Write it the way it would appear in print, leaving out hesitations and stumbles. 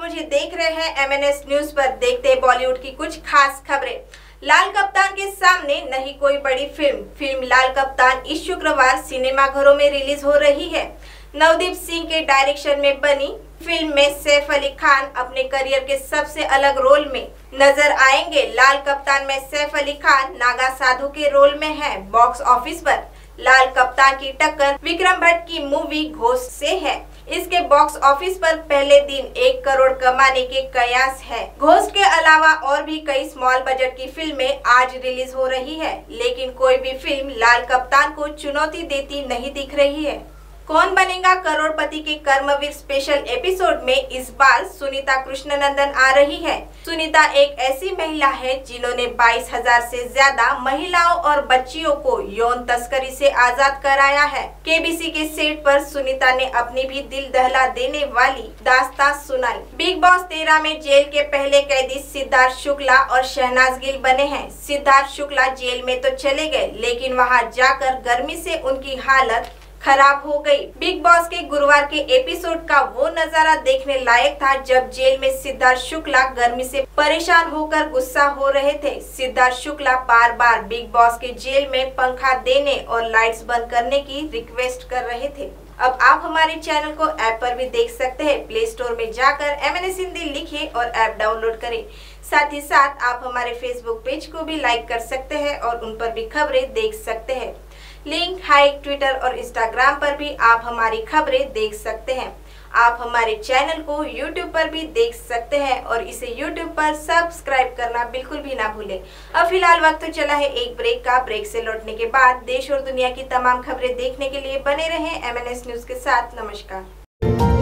मुझे देख रहे हैं एमएनएस न्यूज पर। देखते हैं बॉलीवुड की कुछ खास खबरें। लाल कप्तान के सामने नहीं कोई बड़ी फिल्म लाल कप्तान इस शुक्रवार सिनेमाघरों में रिलीज हो रही है। नवदीप सिंह के डायरेक्शन में बनी फिल्म में सैफ अली खान अपने करियर के सबसे अलग रोल में नजर आएंगे। लाल कप्तान में सैफ अली खान नागा साधु के रोल में है। बॉक्स ऑफिस पर लाल कप्तान की टक्कर विक्रम भट्ट की मूवी घोस्ट से है। इसके बॉक्स ऑफिस पर पहले दिन 1 करोड़ कमाने के कयास है। घोस्ट के अलावा और भी कई स्मॉल बजट की फिल्में आज रिलीज हो रही है, लेकिन कोई भी फिल्म लाल कप्तान को चुनौती देती नहीं दिख रही है। कौन बनेगा करोड़पति के कर्मवीर स्पेशल एपिसोड में इस बार सुनीता कृष्णनंदन आ रही है। सुनीता एक ऐसी महिला है जिन्होंने 22,000 से ज्यादा महिलाओं और बच्चियों को यौन तस्करी से आजाद कराया है। केबीसी के सेट पर सुनीता ने अपनी भी दिल दहला देने वाली दास्तां सुनाई। बिग बॉस 13 में जेल के पहले कैदी सिद्धार्थ शुक्ला और शहनाज गिल बने हैं। सिद्धार्थ शुक्ला जेल में तो चले गए, लेकिन वहां जाकर गर्मी से उनकी हालत खराब हो गई। बिग बॉस के गुरुवार के एपिसोड का वो नजारा देखने लायक था जब जेल में सिद्धार्थ शुक्ला गर्मी से परेशान होकर गुस्सा हो रहे थे। सिद्धार्थ शुक्ला बार बार बिग बॉस के जेल में पंखा देने और लाइट्स बंद करने की रिक्वेस्ट कर रहे थे। अब आप हमारे चैनल को ऐप पर भी देख सकते हैं। प्ले स्टोर में जाकर एमएनएस हिंदी लिखें और ऐप डाउनलोड करें। साथ ही साथ आप हमारे फेसबुक पेज को भी लाइक कर सकते हैं और उन पर भी खबरें देख सकते हैं। लिंक हाइक ट्विटर और इंस्टाग्राम पर भी आप हमारी खबरें देख सकते हैं। आप हमारे चैनल को यूट्यूब पर भी देख सकते हैं और इसे यूट्यूब पर सब्सक्राइब करना बिल्कुल भी ना भूलें। अब फिलहाल वक्त तो चला है एक ब्रेक का। ब्रेक से लौटने के बाद देश और दुनिया की तमाम खबरें देखने के लिए बने रहें एमएनएस न्यूज के साथ। नमस्कार।